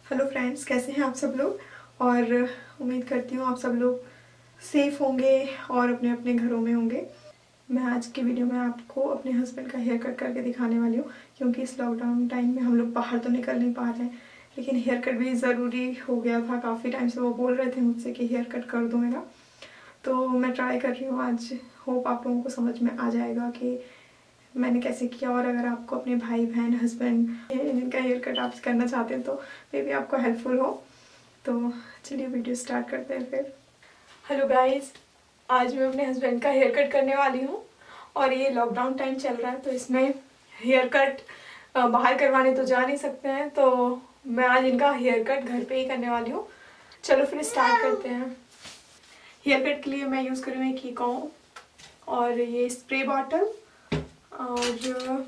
Hello friends, कैसे हैं आप सब लोग। और उम्मीद करती हूँ आप सब लोग सेफ़ होंगे और अपने अपने घरों में होंगे। मैं आज की वीडियो में आपको अपने हस्बैंड का हेयर कट करके दिखाने वाली हूँ, क्योंकि इस लॉकडाउन टाइम में हम लोग बाहर तो निकल नहीं पा रहे हैं, लेकिन हेयर कट भी ज़रूरी हो गया था। काफ़ी टाइम से वो बोल रहे थे मुझसे कि हेयर कट कर दो मेरा, तो मैं ट्राई कर रही हूँ आज। होप आप लोगों को समझ में आ जाएगा कि मैंने कैसे किया। और अगर आपको अपने भाई बहन हस्बैंड जिनका हेयर कट आप करना चाहते हैं तो मे भी आपको हेल्पफुल हो। तो चलिए वीडियो स्टार्ट करते हैं फिर। हेलो गाइस, आज मैं अपने हस्बैंड का हेयर कट करने वाली हूँ। और ये लॉकडाउन टाइम चल रहा है तो इसमें हेयर कट बाहर करवाने तो जा नहीं सकते हैं, तो मैं आज इनका हेयर कट घर पे ही करने वाली हूँ। चलो फिर स्टार्ट करते हैं। हेयर कट के लिए मैं यूज़ कर रही हूँ एक कॉम्ब और ये स्प्रे बॉटल और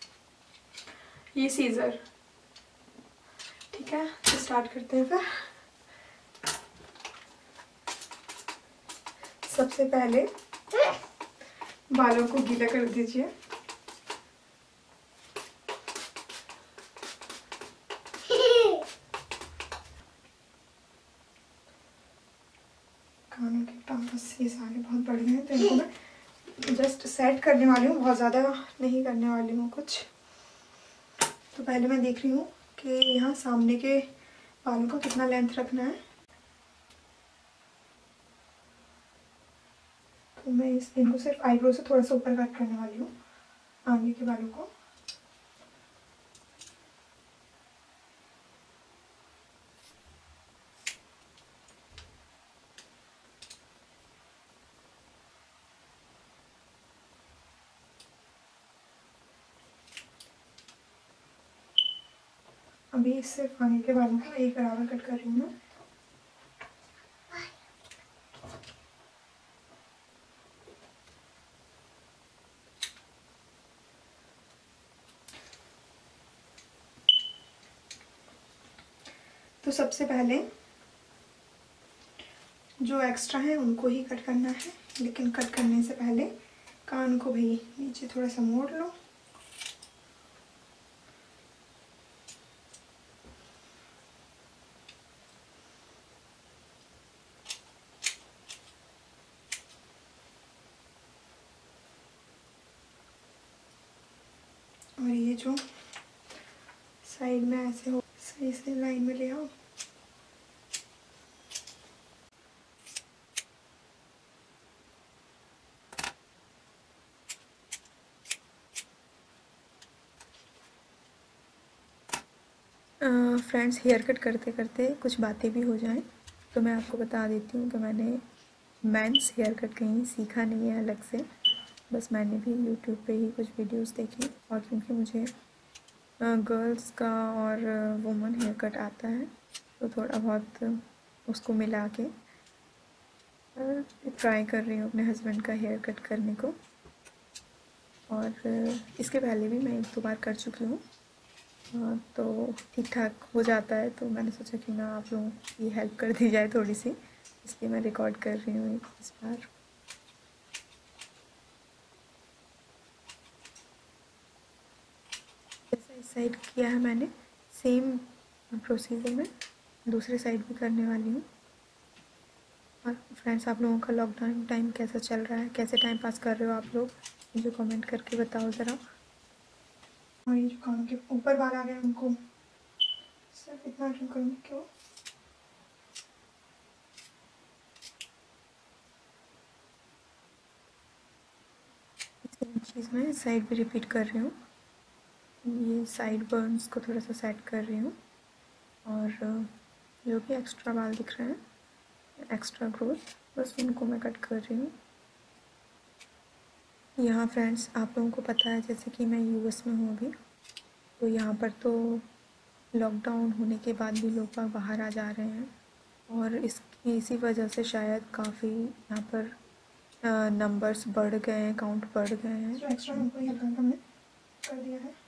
ये सीजर। ठीक है, तो स्टार्ट करते हैं फिर। सबसे पहले बालों को गीला कर दीजिए। कानों के पास ये सारे बहुत बड़े हैं तो इनको मैं जस्ट सेट करने वाली हूँ, बहुत ज़्यादा नहीं करने वाली हूँ कुछ। तो पहले मैं देख रही हूँ कि यहाँ सामने के बालों का कितना लेंथ रखना है। तो मैं इनको सिर्फ आईब्रो से थोड़ा सा ऊपर कट करने वाली हूँ, आगे के बालों को। अभी इससे आगे के बालों को एक बराबर कट कर रही हूँ मैं। तो सबसे पहले जो एक्स्ट्रा है उनको ही कट करना है, लेकिन कट करने से पहले कान को भी नीचे थोड़ा सा मोड़ लो। और ये जो साइड में ऐसे हो, सही से लाइन में ले आओ। फ्रेंड्स, हेयर कट करते करते कुछ बातें भी हो जाएं तो मैं आपको बता देती हूँ कि मैंने मेंस हेयर कट कहीं सीखा नहीं है अलग से। बस मैंने भी यूट्यूब पे ही कुछ वीडियोस देखी, और क्योंकि मुझे गर्ल्स का और वुमन हेयर कट आता है तो थोड़ा बहुत उसको मिला के ट्राई कर रही हूँ अपने हस्बैंड का हेयर कट करने को। और इसके पहले भी मैं 1-2 बार कर चुकी हूँ, तो ठीक ठाक हो जाता है। तो मैंने सोचा कि ना आप लोगों की हेल्प कर दी जाए थोड़ी सी, इसलिए मैं रिकॉर्ड कर रही हूँ इस बार। जैसा इस साइड किया है मैंने, सेम प्रोसीजर में दूसरी साइड भी करने वाली हूँ। और फ्रेंड्स, आप लोगों का लॉकडाउन टाइम कैसा चल रहा है, कैसे टाइम पास कर रहे हो आप लोग, मुझे कमेंट करके बताओ ज़रा। और ये जो कानों के ऊपर बाल आ गए उनको सिर्फ इतना ट्रिम करूँगी क्यों। सेम चीज़ मैं इस साइड भी रिपीट कर रही हूँ। ये साइड बर्न्स को थोड़ा सा सेट कर रही हूँ, और जो भी एक्स्ट्रा बाल दिख रहे हैं, एक्स्ट्रा ग्रोथ, बस उनको मैं कट कर रही हूँ। यहाँ फ्रेंड्स, आप लोगों को पता है जैसे कि मैं यूएस में हूँ अभी, तो यहाँ पर तो लॉकडाउन होने के बाद भी लोग बाहर आ जा रहे हैं, और इसी वजह से शायद काफ़ी यहाँ पर नंबर्स बढ़ गए हैं, काउंट बढ़ गए हैं। जो एक्स्ट्रा उनको ही हल्का हमने कर दिया है।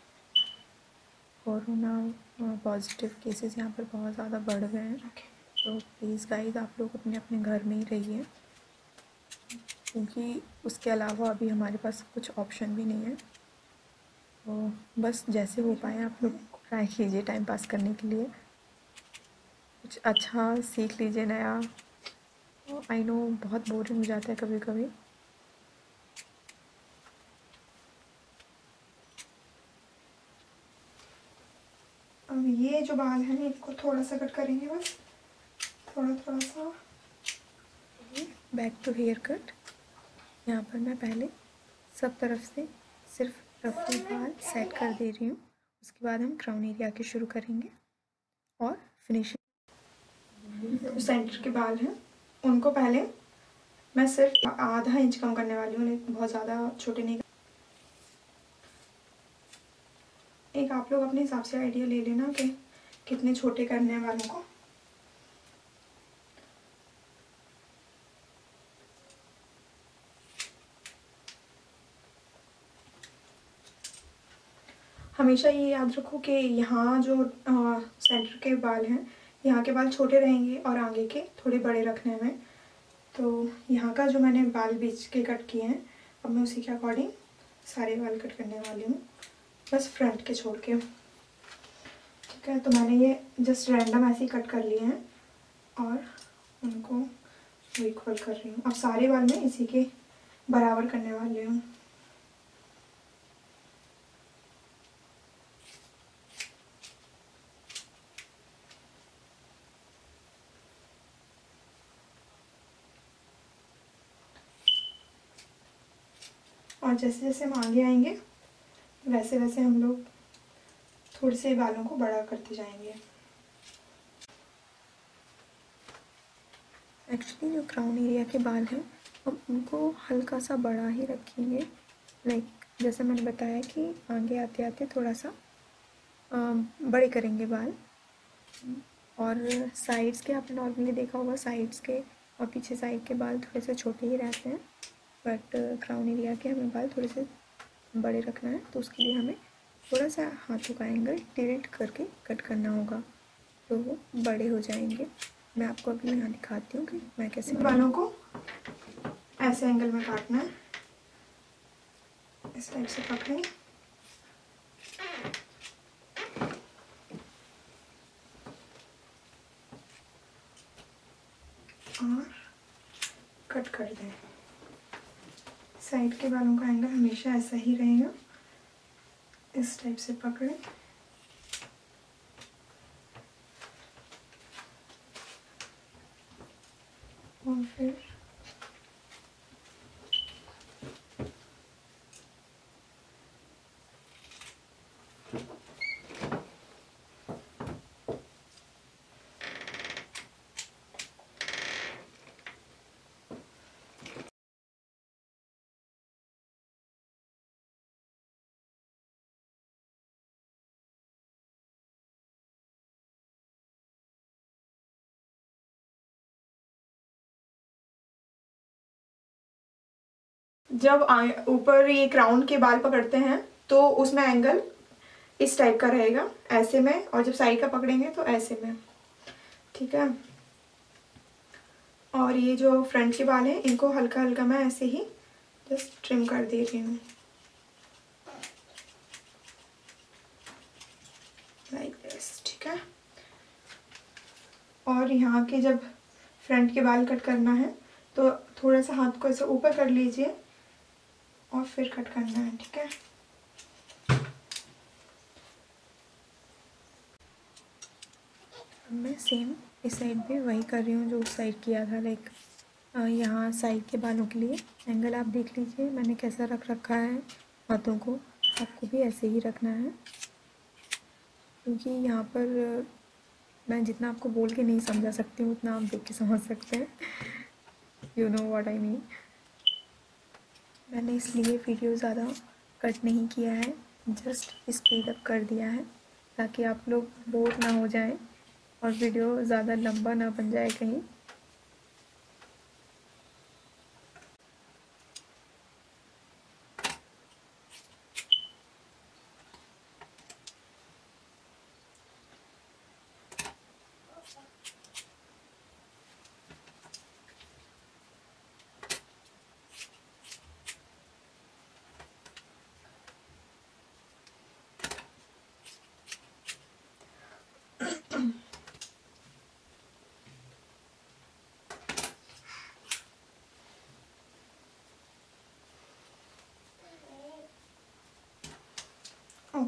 कोरोना पॉजिटिव केसेस यहाँ पर बहुत ज़्यादा बढ़ गए हैं। तो प्लीज़ गाइस, आप लोग अपने अपने घर में ही रहिए, क्योंकि उसके अलावा अभी हमारे पास कुछ ऑप्शन भी नहीं है। तो बस जैसे हो पाए आप लोग ट्राई कीजिए टाइम पास करने के लिए। कुछ अच्छा सीख लीजिए नया। आई नो बहुत बोरिंग हो जाता है कभी कभी। अब ये जो बाल है इनको थोड़ा सा कट करेंगे, बस थोड़ा थोड़ा सा। Back to hair cut. यहाँ पर मैं पहले सब तरफ से सिर्फ रफली बाल सेट कर दे रही हूँ, उसके बाद हम क्राउन एरिया के शुरू करेंगे और फिनिशिंग। तो सेंटर के बाल हैं उनको पहले मैं सिर्फ आधा इंच कम करने वाली हूँ, बहुत ज़्यादा छोटे नहीं। एक आप लोग अपने हिसाब से आइडिया ले लेना कि कितने छोटे करने हैं बालों को। हमेशा ये याद रखो कि यहाँ जो सेंटर के बाल हैं, यहाँ के बाल छोटे रहेंगे और आगे के थोड़े बड़े रखने हैं। तो यहाँ का जो मैंने बाल बीच के कट किए हैं, अब मैं उसी के अकॉर्डिंग सारे बाल कट करने वाली हूँ, बस फ्रंट के छोड़ के। ठीक है, तो मैंने ये जस्ट रैंडम ऐसे ही कट कर लिए हैं और उनको इक्वल कर रही हूँ। अब सारे बाल मैं इसी के बराबर करने वाली हूँ। और जैसे जैसे हम आगे आएंगे वैसे वैसे हम लोग थोड़े से बालों को बड़ा करते जाएंगे। एक्चुअली जो क्राउन एरिया के बाल हैं हम उनको हल्का सा बड़ा ही रखेंगे। लाइक जैसे मैंने बताया कि आगे आते आते थोड़ा सा बड़े करेंगे बाल। और साइड्स के आपने नॉर्मली देखा होगा, साइड्स के और पीछे साइड के बाल थोड़े से छोटे ही रहते हैं, बट क्राउन एरिया के हमें बाल थोड़े से बड़े रखना है, तो उसके लिए हमें थोड़ा सा हाथों का एंगल टिल्ट करके कट करना होगा, तो वो बड़े हो जाएंगे। मैं आपको अभी यहाँ दिखाती हूँ कि मैं कैसे। बालों को ऐसे एंगल में काटना है, इस टाइप से पकड़ें और कट कर दें। साइड के बालों का एंगल हमेशा ऐसा ही रहेगा, इस टाइप से पकड़ें और फिर जब ऊपर ये क्राउन के बाल पकड़ते हैं तो उसमें एंगल इस टाइप का रहेगा, ऐसे में, और जब साइड का पकड़ेंगे तो ऐसे में। ठीक है, और ये जो फ्रंट के बाल हैं इनको हल्का हल्का मैं ऐसे ही जस्ट ट्रिम कर दे रही हूँ, लाइक दिस। ठीक है, और यहाँ के जब फ्रंट के बाल कट करना है तो थोड़ा सा हाथ को ऐसे ऊपर कर लीजिए और फिर कट करना है। ठीक है, मैं सेम इस साइड पे वही कर रही हूँ जो उस साइड किया था। लाइक यहाँ साइड के बालों के लिए एंगल आप देख लीजिए मैंने कैसा रख रखा है हाथों को, आपको भी ऐसे ही रखना है, क्योंकि यहाँ पर मैं जितना आपको बोल के नहीं समझा सकती हूँ उतना आप देख के समझ सकते हैं। You know what I mean. मैंने इसलिए वीडियो ज़्यादा कट नहीं किया है, जस्ट स्पीड अप कर दिया है ताकि आप लोग बोर ना हो जाएं और वीडियो ज़्यादा लंबा ना बन जाए कहीं।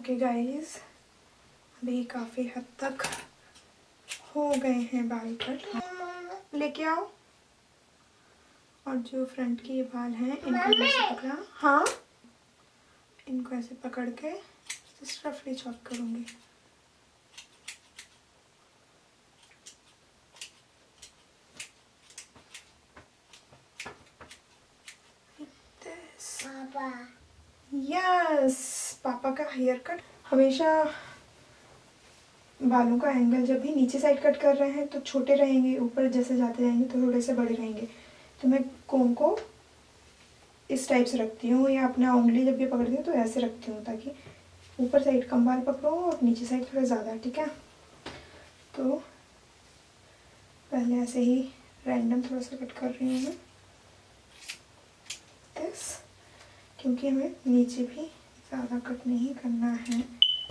ओके गाइस, अभी काफ़ी हद तक हो गए हैं बाल कट। लेके आओ। और जो फ्रंट के ये बाल हैं इनको ऐसे पकड़ा, हाँ इनको ऐसे पकड़ के जस्ट रफली चॉप करूँगी। यस, पापा का हेयर कट। हमेशा बालों का एंगल जब भी नीचे साइड कट कर रहे हैं तो छोटे रहेंगे, ऊपर जैसे जाते जाएंगे तो थोड़े से बड़े रहेंगे। तो मैं कोम को इस टाइप से रखती हूँ, या अपना उंगली जब भी पकड़ती हूँ तो ऐसे रखती हूँ ताकि ऊपर साइड कम बाल पकड़ो और नीचे साइड थोड़ा ज़्यादा। ठीक है, तो पहले ऐसे ही रैंडम थोड़ा सा कट कर रही हूँ मैं इस, क्योंकि हमें नीचे भी ज़्यादा कट नहीं करना है।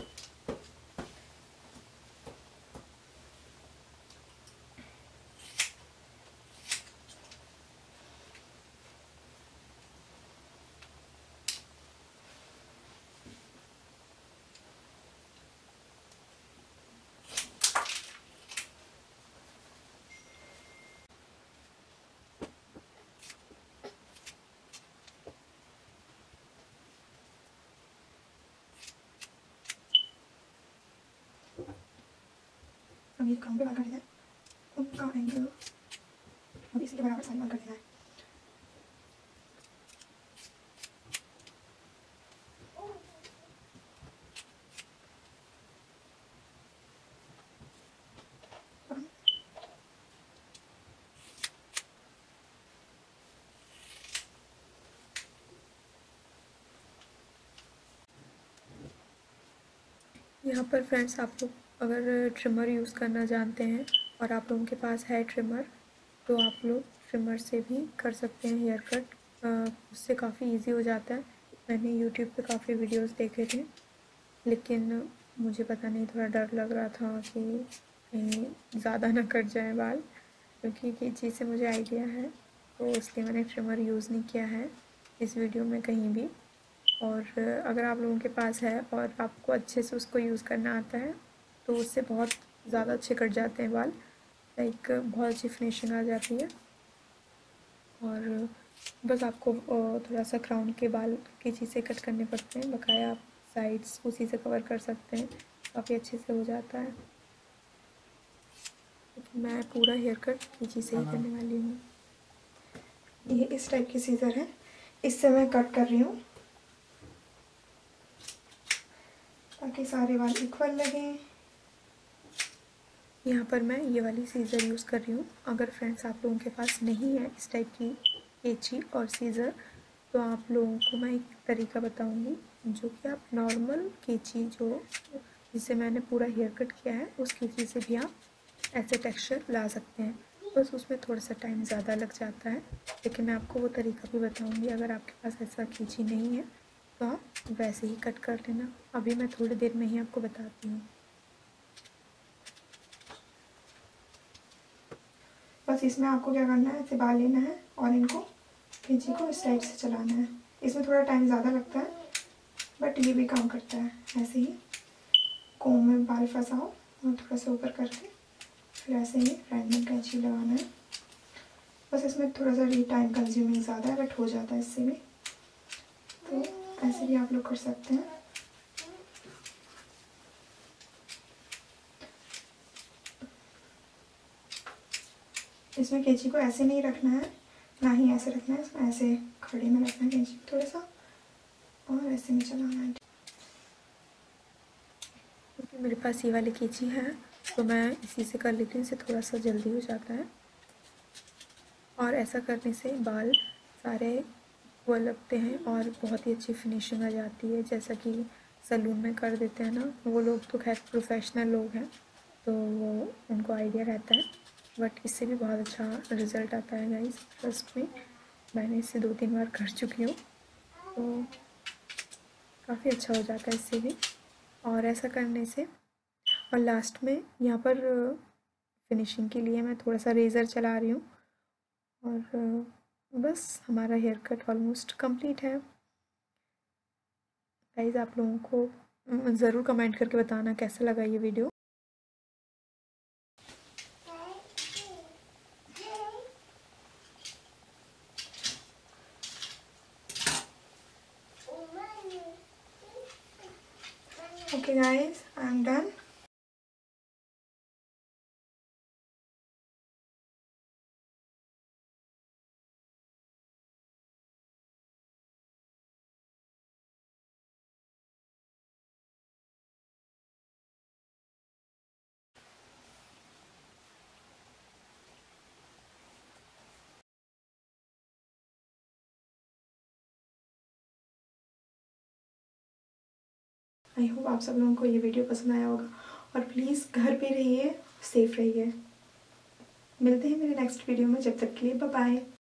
अब ये काम पे बाल कर देना है, उनका एंगल अब इसी के बराबर साइड बाल कर देना है। यहाँ पर फ्रेंड्स, आप लोग अगर ट्रिमर यूज़ करना जानते हैं और आप लोगों के पास है ट्रिमर, तो आप लोग ट्रिमर से भी कर सकते हैं हेयर कट। उससे काफ़ी इजी हो जाता है। मैंने यूट्यूब पे काफ़ी वीडियोस देखे थे, लेकिन मुझे पता नहीं, थोड़ा डर लग रहा था कि कहीं ज़्यादा ना कट जाए बाल, क्योंकि ये चीज़ से मुझे आइडिया है, तो इसलिए मैंने ट्रिमर यूज़ नहीं किया है इस वीडियो में कहीं भी। और अगर आप लोगों के पास है और आपको अच्छे से उसको यूज़ करना आता है तो उससे बहुत ज़्यादा अच्छे कट जाते हैं बाल, लाइक बहुत अच्छी फिनिशिंग आ जाती है। और बस आपको थोड़ा सा क्राउन के बाल कैंची से कट करने पड़ते हैं, बकाया आप साइड्स उसी से कवर कर सकते हैं, काफ़ी अच्छे से हो जाता है। तो मैं पूरा हेयर कट कैंची से ही करने वाली हूँ। ये इस टाइप की सीज़र है, इससे मैं कट कर रही हूँ ताकि सारे बाल इक्वल लगें। यहाँ पर मैं ये वाली सीज़र यूज़ कर रही हूँ। अगर फ्रेंड्स आप लोगों के पास नहीं है इस टाइप की कैंची और सीज़र, तो आप लोगों को मैं एक तरीका बताऊँगी, जो कि आप नॉर्मल कैंची जो जिससे मैंने पूरा हेयर कट किया है उस कैंची से भी आप ऐसे टेक्सचर ला सकते हैं। बस उसमें थोड़ा सा टाइम ज़्यादा लग जाता है, लेकिन मैं आपको वो तरीका भी बताऊँगी। अगर आपके पास ऐसा कैंची नहीं है तो आप वैसे ही कट कर लेना। अभी मैं थोड़ी देर में ही आपको बताती हूँ। बस इसमें आपको क्या करना है, ऐसे बाल लेना है और इनको कैंची को इस टाइप से चलाना है। इसमें थोड़ा टाइम ज़्यादा लगता है, बट ये भी काम करता है। ऐसे ही कोम में बाल फंसाओ और थोड़ा सा ऊपर करके फिर ऐसे ही रैंडम कैंची लगाना है। बस इसमें थोड़ा सा टाइम कंज्यूमिंग ज़्यादा है, बट हो जाता है इससे भी। तो ऐसे भी आप लोग कर सकते हैं। इसमें कैंची को ऐसे नहीं रखना है, ना ही ऐसे रखना है, इसमें ऐसे खड़े में रखना है कैंची थोड़ा सा, और ऐसे में चलाना है। क्योंकि मेरे पास ये वाली कैंची है तो मैं इसी से कर लेती हूँ, इससे थोड़ा सा जल्दी हो जाता है। और ऐसा करने से बाल सारे इक्वल लगते हैं और बहुत ही अच्छी फिनिशिंग आ जाती है। जैसा कि सैलून में कर देते हैं ना, वो लोग तो खैर प्रोफेशनल लोग हैं तो वो उनको आइडिया रहता है, बट इससे भी बहुत अच्छा रिज़ल्ट आता है गाइस, ट्रस्ट में। मैंने इससे 2-3 बार कर चुकी हूँ तो काफ़ी अच्छा हो जाता है इससे भी। और ऐसा करने से, और लास्ट में यहाँ पर फिनिशिंग के लिए मैं थोड़ा सा रेज़र चला रही हूँ, और बस हमारा हेयर कट ऑलमोस्ट कंप्लीट है। गाइस, आप लोगों को ज़रूर कमेंट करके बताना कैसा लगा ये video. Okay guys, I'm done. I hope आप सब लोगों को ये वीडियो पसंद आया होगा और प्लीज़ घर पे रहिए, सेफ रहिए। मिलते हैं मेरे नेक्स्ट वीडियो में, जब तक के लिए बाय बाय।